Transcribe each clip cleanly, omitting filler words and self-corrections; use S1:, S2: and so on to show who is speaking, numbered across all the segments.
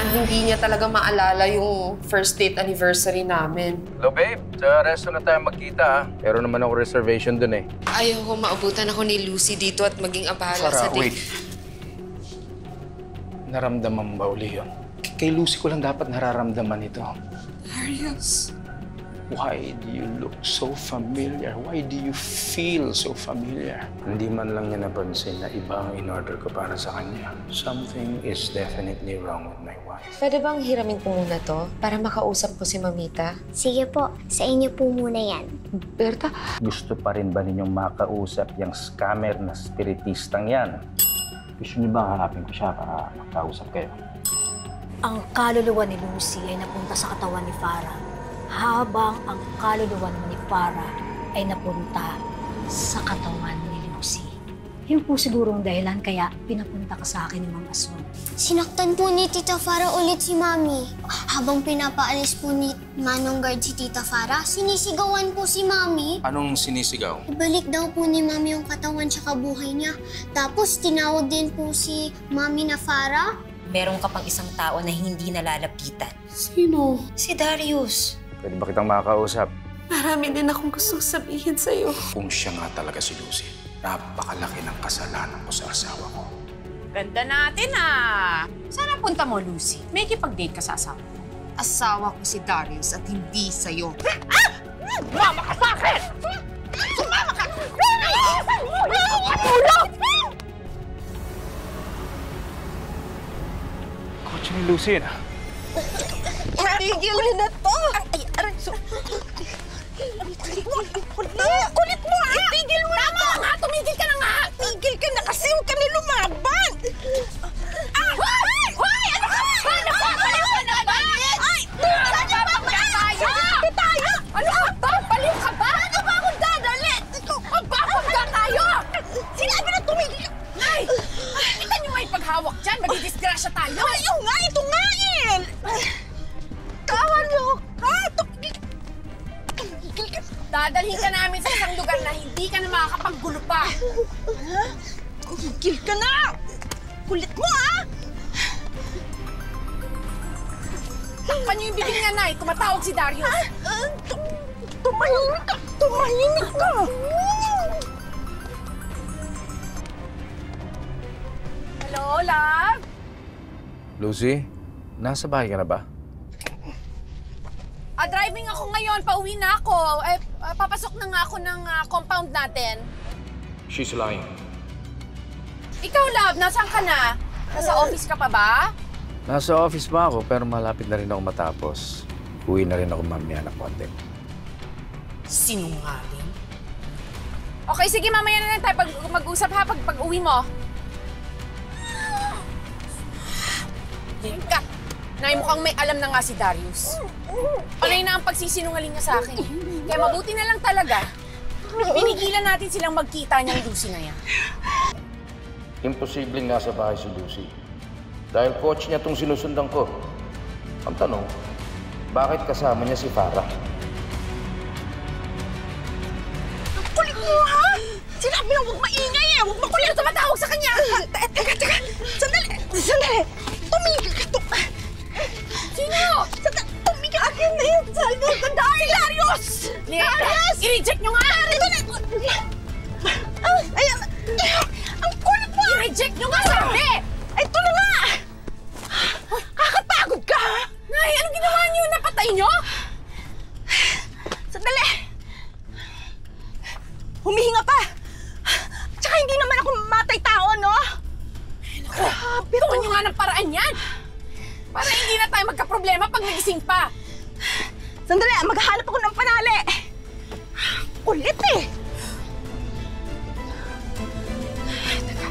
S1: hindi niya talaga maalala yung first date anniversary namin.
S2: Hello, babe. Sa restaurant na tayo magkita, ha? Pero naman ako reservation dun, eh.
S1: Ayaw ko maabutan ako ni Lucy dito at maging abala sa date.
S3: Wait. Naramdaman ba uli yun? Kay Lucy ko lang dapat nararamdaman ito.
S1: Darius.
S3: Why do you look so familiar? Why do you feel so familiar? Hindi man lang niya napansin na iba ang in-order ko para sa kanya. Something is definitely wrong with my wife.
S1: Pwede bang hiramin ko muna to para makausap ko si Mamita?
S4: Sige po, sa inyo po muna yan.
S1: Berta?
S5: Gusto pa rin ba ninyong makausap yung scammer na spiritistang yan? Gusto niyo ba hanapin ko siya para makausap kayo?
S6: Ang kaluluwa ni Lucy ay napunta sa katawan ni Farah, habang ang kaluluwa ni Farah ay napunta sa katawan ni Lucy. Yun po sigurong dahilan kaya pinapunta ka sa akin ni Mang Asun.
S4: Sinaktan po ni Tita Farah ulit si Mami. Habang pinapaalis po ni Manong Guard si Tita Farah, sinisigawan po si Mami.
S3: Anong sinisigaw?
S4: Ibalik daw po ni Mami yung katawan tsaka buhay niya. Tapos tinawag din po si Mami na Farah.
S7: Meron ka pang isang tao na hindi nalalapitan.
S1: Sino?
S7: Si Darius.
S5: Pwede ba kitang makakausap?
S1: Marami din akong gustong sabihin sa'yo.
S3: Kung siya nga talaga si Lucy, napakalaki ng kasalanan ko sa asawa ko.
S8: Ganda natin, ah! Saan punta mo, Lucy? May kipag-date ka sa asawa ko.
S1: Asawa ko si Darius at hindi sa'yo.
S8: Ah! Mama ka sa akin! Sumama ka!
S3: Kotse ni Lucy na.
S8: Tigil na to! Ay, aray, Kulit mo, ah! Tigil mo na to! Tama nga! Tumigil ka na nga! Tigil ka na kasi huwag ka na lumaban! Ah! Hoy! Hoy! Ano ka? Ano ka? Baliw ka na ba? Ay! Saan niya ba tayo? Tayo! Ano ka to? Baliw ka ba? Ano ba akong dadali? Magbakot ka tayo! Sinabi na tumigil ka! Ay! Kita niyo may paghawak dyan. Magdidisgrasya tayo. Ayaw nga! Ito nga eh! Tawan mo ka! Tumigil ka! Dadalhin ka namin sa isang lugar na hindi ka na makakapaggulo pa. Tumigil ka na! Kulit mo, ah! Takpan niyo yung bibig niya, Nay. Tumatawag si Darius. Tumahimik ka! Tumahimik ka! Hello, love?
S2: Lucy, nasa bahay ka na ba?
S8: Driving ako ngayon. Pauwi na ako. Papasok na nga ako ng compound natin.
S3: She's lying.
S8: Ikaw, love, nasaan ka na? Nasa office ka pa ba?
S2: Nasa office pa ako, pero malapit na rin ako matapos. Uwi na rin ako mamaya na konti.
S8: Sinungaling? Okay, sige, mamaya na lang tayo mag-usap ha pag uwi mo. Ka. Nay, mukhang may alam na nga si Darius. Panay na ang pagsisinungaling niya sa akin. Kaya mabuti na lang talaga. Pinigilan natin silang magkita niyang Lucy na yan.
S5: Imposibleng nasa bahay si Lucy. Dahil coach niya itong sinusundan ko. Ang tanong, bakit kasama niya si Farah?
S8: Ang kulit mo, ha? Sinabi na huwag maingay eh! Huwag makulit! Tumatawag sa kanya! Teka! Sandali! Sandali! Tumigil ka to! Sino? Tumigil ka akin na yun! Si Darius! Darius! I-reject nyo nga! Ay, ang kulit mo! I-reject nyo nga sabi! Ito na nga! Kakapagod ka! Nay, anong ginawa niyo? Napatay niyo? Sandali! Humihinga pa! Tsaka hindi naman ako matay tao, no? Naku, gawin niyo nga ng paraan yan! Para hindi na tayo magka-problema pag nagising pa! Sandali, maghahanap ako ng panali! Kulit eh! Teka.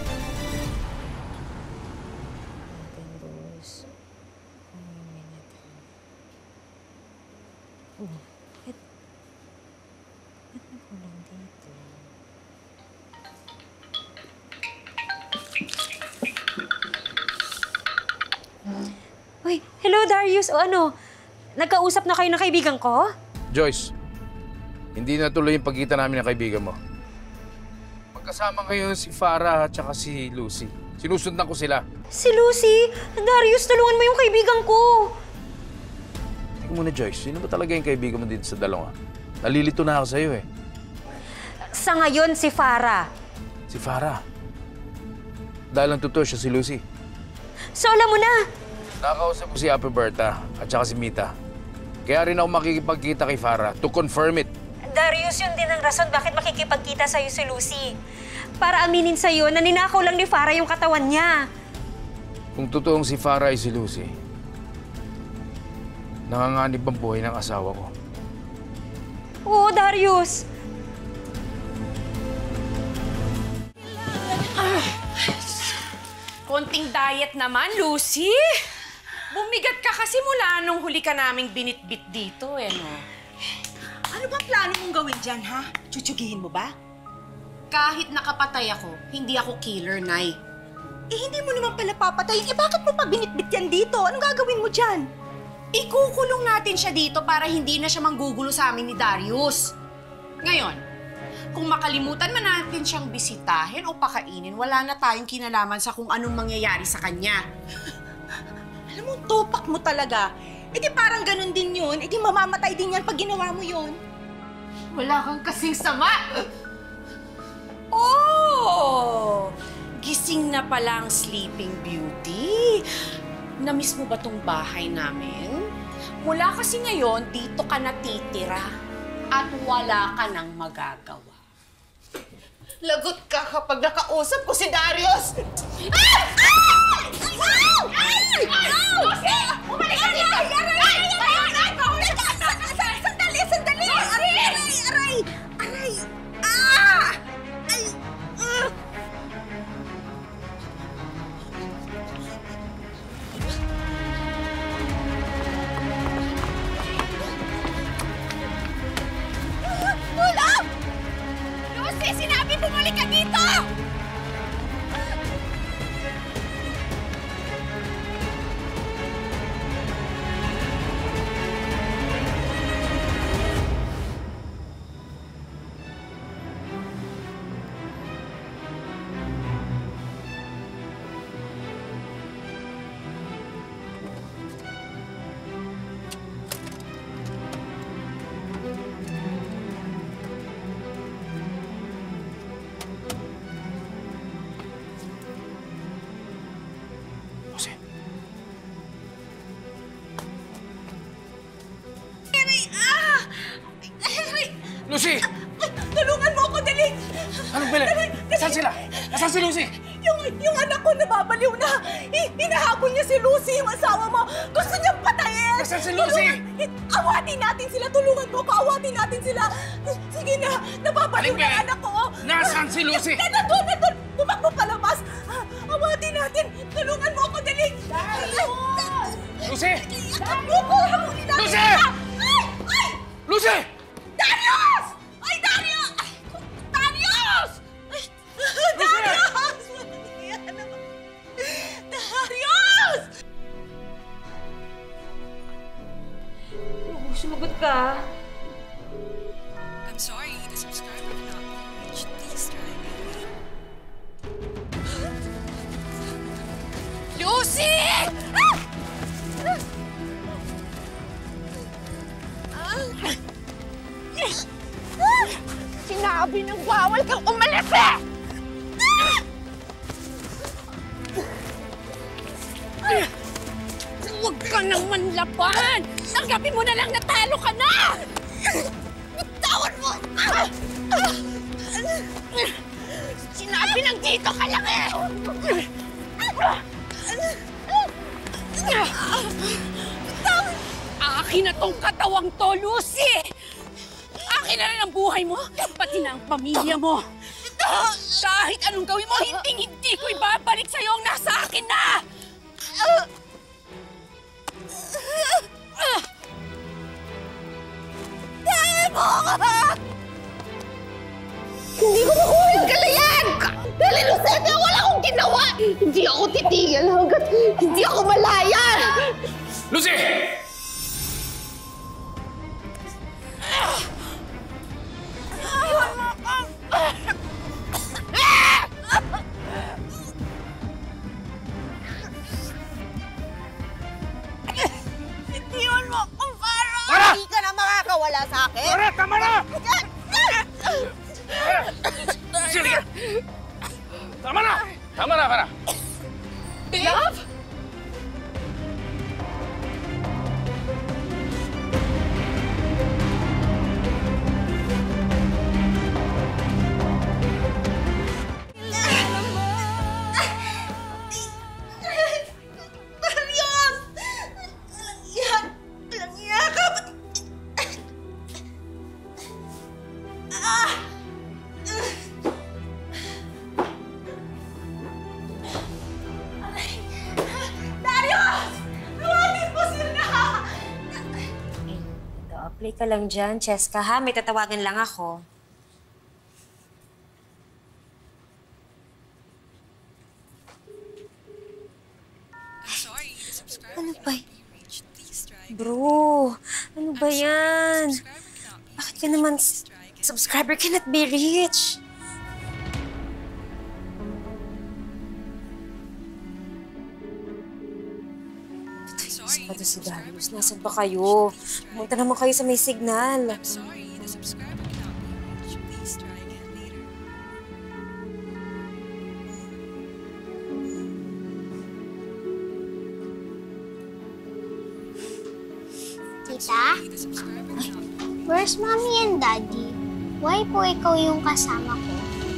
S6: Uy, hello Darius. O ano, nagkausap na kayo ng kaibigan ko?
S2: Joyce, hindi natuloy yung pagkita namin ng kaibigan mo. Magkasama ngayon si Farah at saka si Lucy. Sinusundan ko sila.
S6: Si Lucy! Darius, tulungan mo yung kaibigan ko!
S2: Teka muna, Joyce. Sino ba talaga yung kaibigan mo dito sa dalawa? Nalilito na ako sa'yo eh.
S6: Sa ngayon, si Farah.
S2: Si Farah. Dahil ang totoo siya si Lucy.
S6: So, alam mo na!
S2: Nakakausap ko si Ate Berta at saka si Mita. Kaya rin ako makikipagkita kay Farah to confirm it.
S6: Darius, yun din ang rason bakit makikipagkita sa'yo si Lucy. Para aminin sa'yo na ninakaw lang ni Farah yung katawan niya.
S2: Kung totoong si Farah ay si Lucy, nanganganib ang buhay ng asawa ko.
S6: Oo, Darius.
S8: Konting diet naman, Lucy. Bumigat ka kasi mula nung huli ka naming binitbit dito, no?
S9: Ano ba plano mong gawin dyan, ha? Chuchugihin mo ba?
S8: Kahit nakapatay ako, hindi ako killer, Nay.
S9: Eh, hindi mo naman pala papatayin. Eh, bakit mo pa binitbit yan dito? Anong gagawin mo dyan?
S8: Ikukulong natin siya dito para hindi na siya manggugulo sa amin ni Darius. Ngayon, kung makalimutan man natin siyang bisitahin o pakainin, wala na tayong kinalaman sa kung anong mangyayari sa kanya.
S9: Alam mo, topak mo talaga. Eh di parang ganun din yun. Eh di mamamatay din yan pag ginawa mo yun.
S8: Wala kang kasing sama! Oh! Gising na pala ang Sleeping Beauty. Namiss mo ba tong bahay namin? Mula kasi ngayon, dito ka natitira at wala ka nang magagawa.
S9: Lagot ka kapag nakausap ko si Darius! Umalik ka dito! Sandali! Sandali! Aray! Tulong! Lucy, sinabi bumalik ka dito!
S2: Lucy!
S9: Tulungan mo ako, dali!
S2: Anong bilis? Nasaan sila? Nasaan si Lucy?
S9: Yung anak ko nababaliw na. Hinahabol niya si Lucy, yung asawa mo. Gusto niyang patayin.
S2: Nasaan si Lucy?
S9: Awatin natin sila. Tulungan mo ko. Awatin natin sila. Sige na. Nababaliw na ang anak ko.
S2: Nasaan si Lucy?
S9: Nandun. Tumakbo palabas. Awatin natin. Tulungan mo ako, dali.
S2: Lucy!
S9: Takbo ko. Hamulin natin
S2: Lucy!
S9: sila. Ay!
S2: Lucy!
S9: Darius! Ay, Darius! Darius! Darius! Darius!
S6: Sumagot ka.
S8: I'm sorry, the subscriber cannot be reached. Please try again. Lucy!
S9: Sinabi ng bawal kang umalis eh!
S8: Huwag ka nang manlaban! Tanggapin mo na lang na talo ka na!
S9: Bitawan mo! Sinabi ng dito ka lang eh!
S8: Akin na tong katawang to, Lucy! Akin na lang ang buhay mo, pati na ang pamilya mo. Kahit anong gawin mo, hindi ko ibabalik sa'yo ang nasa akin na!
S9: Hindi ko makuha yung galayan! Dahil inosente, wala akong ginawa! Hindi ako titigil hanggat hindi ako malaya!
S2: Lucy!
S8: mo akong Farah!
S2: Farah!
S8: Hindi ka na makakawala sa akin!
S2: Farah, tama na! Sige ka! Tama na! Tama na, Farah!
S8: Love? Darius! Walang yakap! Darius! Tawagin mo sila!
S7: Ito, play ka lang dyan, Cheska, ha? May tatawagan lang ako. Ano ba? Bro, ano ba yan? Bakit ka naman subscriber cannot be reached? Isa pa to si Darius. Nasaan ba kayo? Pumunta naman kayo sa may signal.
S4: Tita? Where's Mommy and Daddy? Why po ikaw yung kasama ko?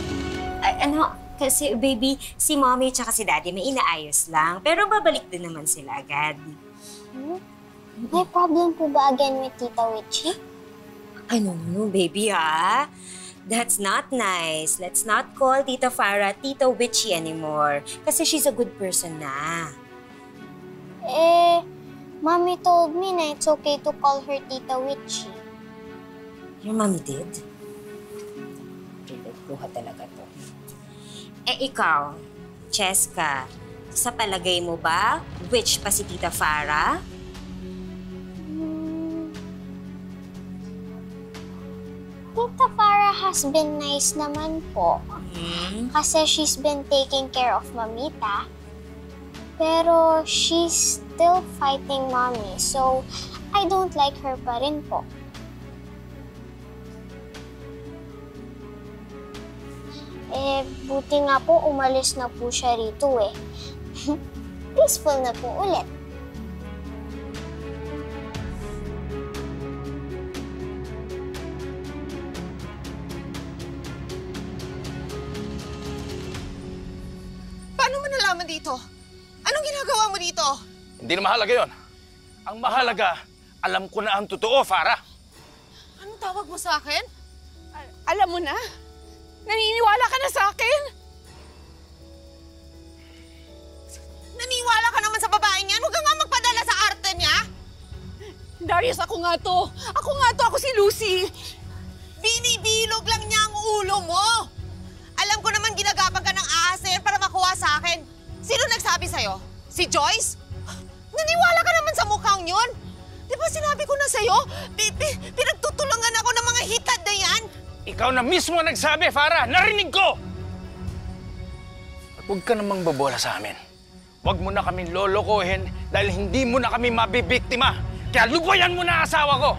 S7: Kasi baby, si Mommy at si Daddy may inaayos lang. Pero babalik din naman sila agad.
S4: May problem po ba again with Tita Witchy?
S7: No, baby, ha? That's not nice. Let's not call Tita Farah Tita Witchy anymore. Kasi she's a good person na.
S4: Mommy told me na it's okay to call her Tita Witchy.
S7: Your mommy did? Buha talaga to. Ikaw, Cheska, sa palagay mo ba, witch pa si Tita Farah?
S4: Tita Farah has been nice naman po. Kasi she's been taking care of Mamita. Pero she's still fighting Mommy, so I don't like her pa rin po. Buti nga po umalis na po siya rito eh. Peaceful na po ulit.
S8: Paano mo nalaman dito? Anong ginagawa mo dito?
S2: Hindi na mahalaga yon. Ang mahalaga, alam ko na ang totoo, Farah.
S8: Anong tawag mo sa akin? Alam mo na? Naniniwala ka na sa akin? Naniwala ka naman sa babaeng yan? Huwag ka nga magpadala sa arte niya. Darius, ako nga to. Ako si Lucy. Binibilog lang niya ang ulo mo. Alam ko naman ginagapang ka ng ahas na yan para makuha sa akin. Sino nagsabi sa'yo? Si Joyce? Naniwala ka naman sa mukhang yun. Di ba sinabi ko na sa'yo? Pinagtutulungan ako ng mga hitad na yan.
S2: Ikaw na mismo nagsabi, Farah! Narinig ko! At huwag ka namang babola sa amin. Huwag mo na kami lolokohin dahil hindi mo na kami mabibiktima. Kaya lubayan mo na asawa ko!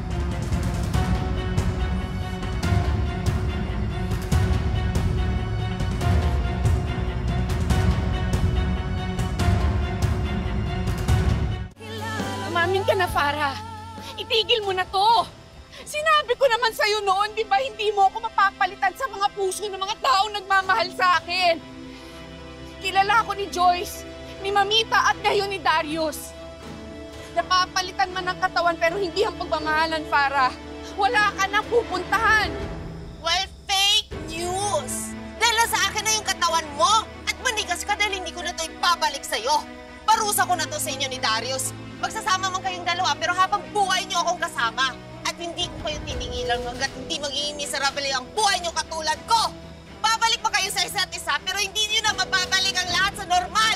S8: Umamin ka na, Farah. Itigil mo na to. Sinabi ko naman sa'yo noon, di ba hindi mo ako mapapalitan sa mga puso ng mga taong nagmamahal sa akin. Kilala ko ni Joyce, ni Mamita at ngayon ni Darius. Napapalitan man ng katawan pero hindi ang pagmamahalan, Farah. Wala ka nang pupuntahan. Well, fake news. Dahil sa akin na yung katawan mo at manigas ka dahil hindi ko na ito ibabalik sa'yo. Parusa ko na to sa inyo ni Darius. Magsasama man kayong dalawa pero habang buhay niyo akong kasama. At hindi ko kayo tiningilan hanggat hindi magiging miserable ang buhay niyo katulad ko. Babalik pa kayo sa isa't isa pero hindi niyo na mababalik ang lahat sa normal.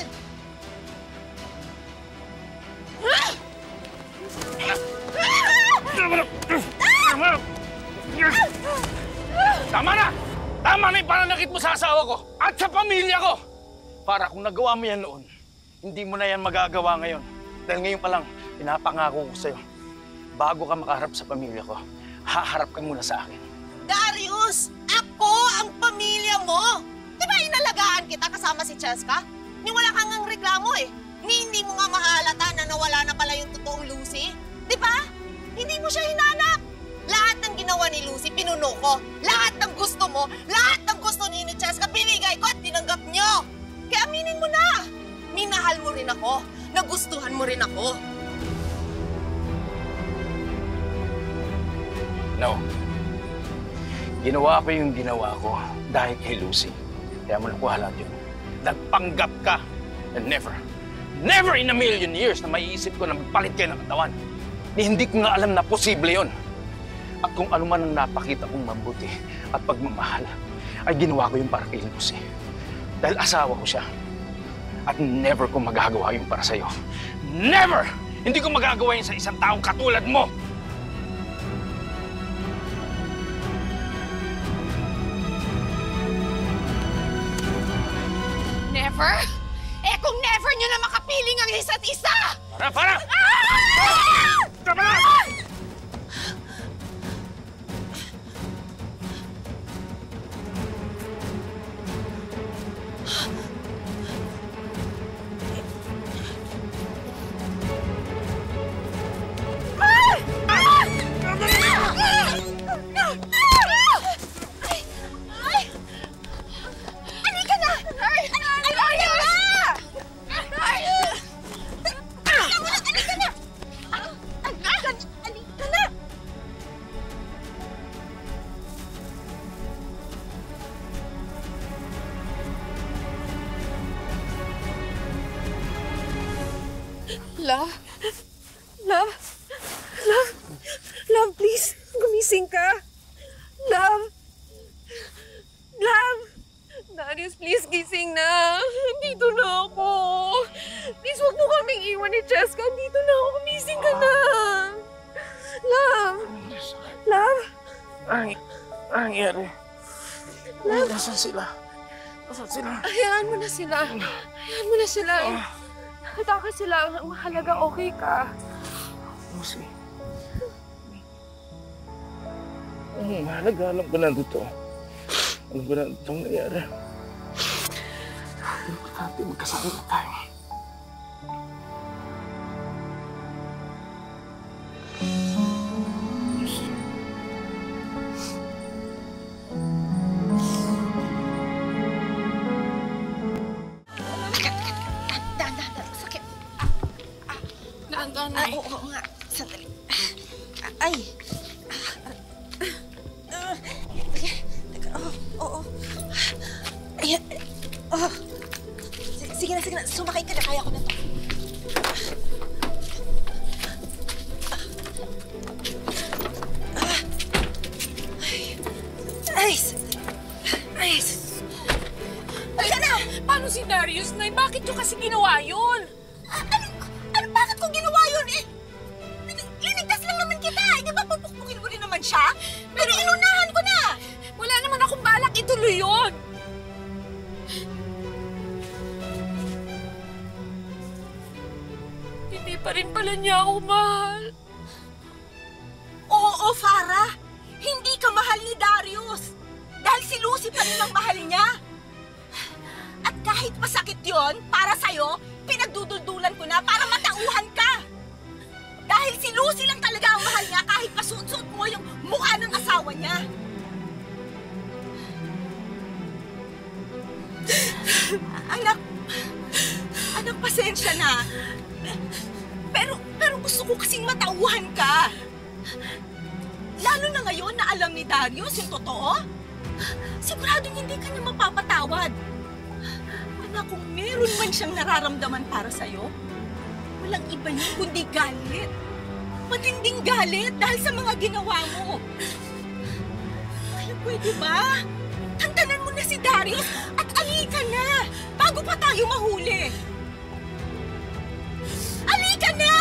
S2: Tama na! Tama na yung pananakit mo sa asawa ko at sa pamilya ko! Para kung nagawa mo yan noon, hindi mo na yan magagawa ngayon. Dahil ngayon pa lang, pinapangako ko sa'yo, bago ka makaharap sa pamilya ko, haharap ka muna sa akin.
S8: Darius, ako ang pamilya mo. Di ba inalagaan kita kasama si Cheska? Ni wala kang ang reklamo eh. Ni hindi mo nga mahalata na nawala na pala yung totoong Lucy. Di ba? Hindi mo siya hinanap. Lahat ng ginawa ni Lucy, pinuno ko. Lahat ng gusto mo, lahat ng gusto ni Cheska, binigay ko at tinanggap niyo. Kaya aminin mo na. Minahal mo rin ako. Nagustuhan mo rin ako.
S2: No. Ginawa ko yung ginawa ko dahil kay Lucy. Kaya mo nakuha lahat yun. Nagpanggap ka. And never in a million years na maiisip ko na magpalit kayo ng katawan. Hindi ko nga alam na posible yun. At kung ano man ang napakita kong mabuti at pagmamahal, ay ginawa ko yung para kay Lucy. Dahil asawa ko siya. At never ko magagawa yung para sa'yo. Never! Hindi ko magagawa yun sa isang taong katulad mo!
S8: Never? Eh kung never nyo na makapiling ang isa't isa!
S2: Para! Tama!
S8: Love, please. Gumising ka. Love. Darius, please, gising na. Dito na ako. Please, huwag mo kaming iwan ni Cheska. Dito na ako. Gumising ka na. Love.
S3: Ang nangyari.
S8: Love.
S3: Nasaan sila?
S8: Hayaan mo na sila. Takas sila. Mahalaga, okay ka.
S3: Lucy. Mahalaga, alam ko na dito. Alam ko na itong nangyari. Importante, magkasama na tayo.
S8: Sakit. Oo nga. Sandali. Ay. Ayan. Sige na. Sumakay ka na. Kaya ko na to. Halika na!
S9: Paano si Darius, Nay? Bakit nyo kasi ginawa yun?
S8: Bakit ko ginawa yun eh? Linigtas lang naman kita. Di ba pupukpukin mo rin naman siya? Pero inunahan ko na.
S9: Wala naman akong balak ituloy yun. Hindi pa rin pala niya ako mahal.
S8: Oo, Farah. Hindi ka mahal ni Darius. Dahil si Lucy pa rin ang mahal niya. At kahit masakit yon para sa'yo, pinagduduldulan ko na para matauhan ka. Dahil si Lucy lang talaga ang mahal niya kahit masuot-suot mo yung mukha ng asawa niya. Anak, pasensya na. Pero gusto ko kasing matauhan ka. Lalo na ngayon na alam ni Darius yung totoo. Siguradong hindi ka niya mapapatawad. Anak, kung meron man siyang nararamdaman para sa'yo, walang iba yun kundi galit. Matinding galit dahil sa mga ginawa mo. Kaya pwede ba? Tantanan mo na si Darius at alika na bago pa tayo mahuli. Alika na!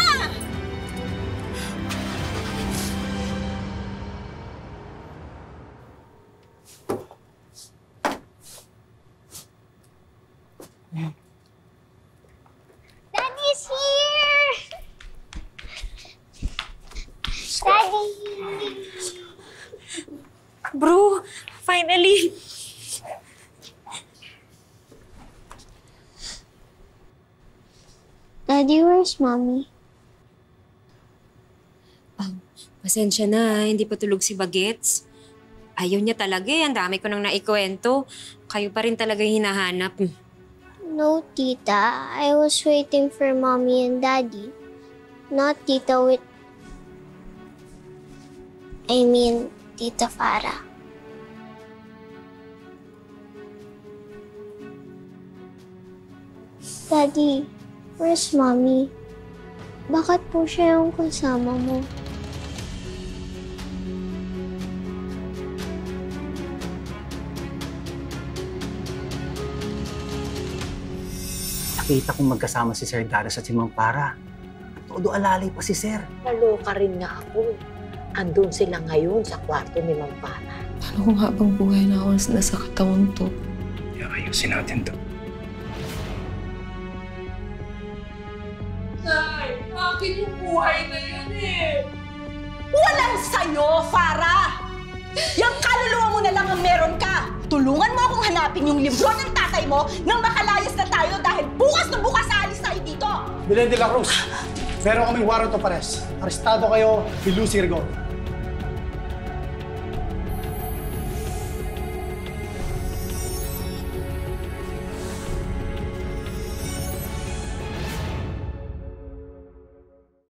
S4: Daddy's here! Daddy!
S7: Bro, finally!
S4: Daddy, where's Mommy?
S7: Pasensya na, hindi pa tulog si Bagets. Ayaw niya talaga eh, ang dami ko nang naikwento. Kayo pa rin talaga hinahanap.
S4: No, Tita. I was waiting for Mommy and Daddy. Not Tita Tita Farah. Daddy, where's Mommy? Bakit po siya yung kasama mo?
S10: Nakita kong magkasama si Sir Darius at si Ma'am Farah. Todo alalay pa si Sir.
S11: Naloka rin nga ako. Andun sila ngayon sa kwarto ni Ma'am Farah.
S1: Paano kung habang buhay na ako nasa katawan to?
S3: Ayusin natin to.
S8: Nay, akin yung buhay na yan eh.
S9: Walang sayo, Farah! Yung kaluluwa mo na lang ang meron ka. Tulungan mo akong hanapin yung libro ng tatay mo nang makalayas na tayo dahil bukas na bukas aalis tayo dito.
S12: Belen de la Cruz, meron kaming warrant of arrest. Arestado kayo ni Lucy Rigon.